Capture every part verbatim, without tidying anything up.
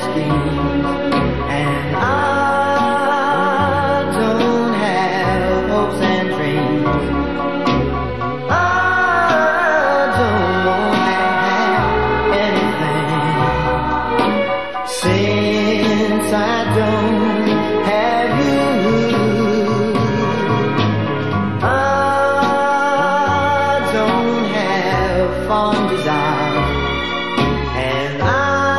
schemes, and I don't have hopes and dreams. I don't have anything since I don't have you. I don't have fond desire, and I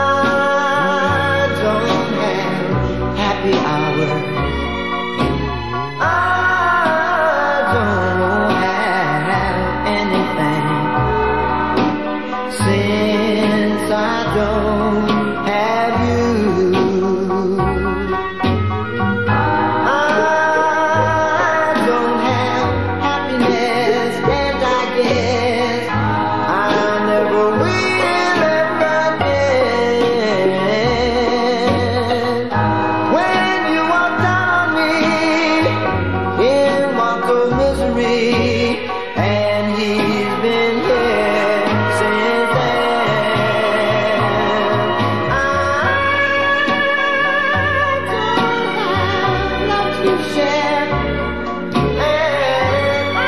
don't have happy hours. I don't have anything since I don't have you. I don't have happiness, and I guess I never will ever get. When you walked out on me in mortal misery, and he's been here since then. I don't have love to share, and I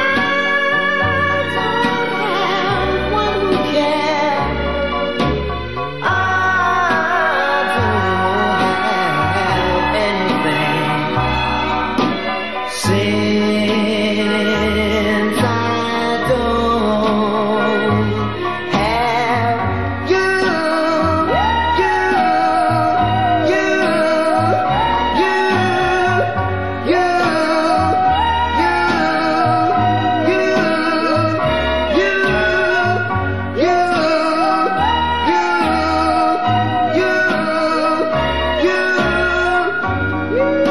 don't have one who cares. I don't have anything since I don't have you, you, you, you, you, you, you, you, you, you, you, you.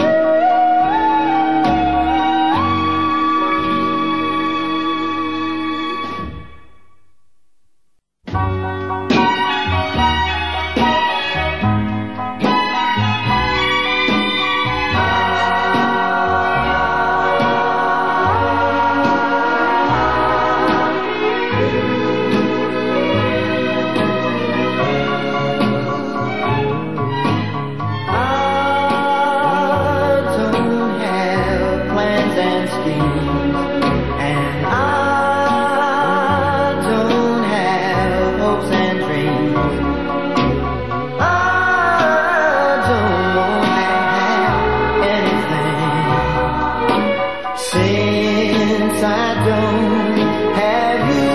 I don't have plans and schemes, and I don't have hopes and dreams. I don't have anything since I don't have you.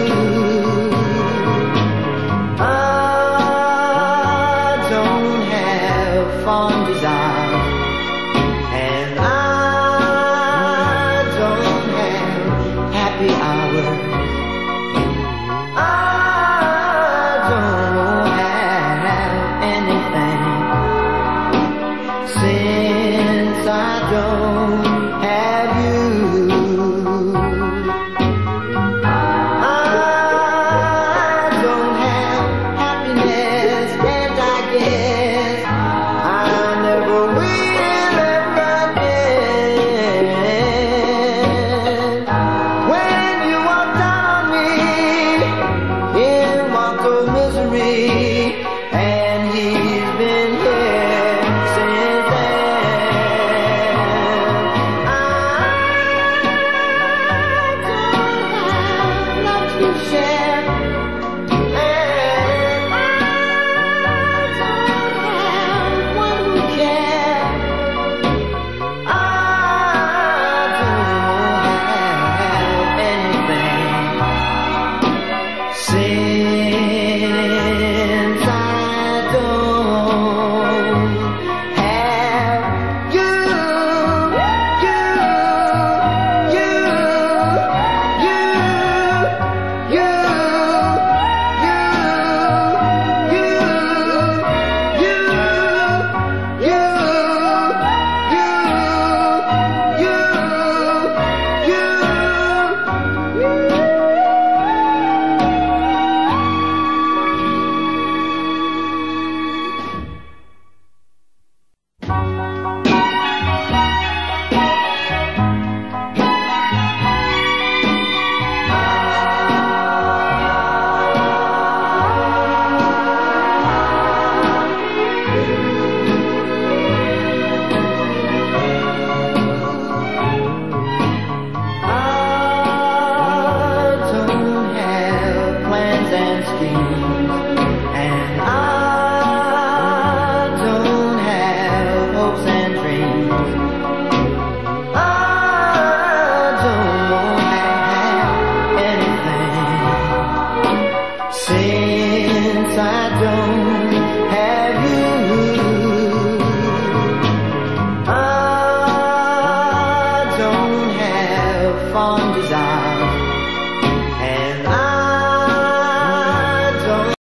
I don't have fond desire, and I don't have happy hours. I don't have anything since I don't have you. I don't have happiness, and I guess I never dreams.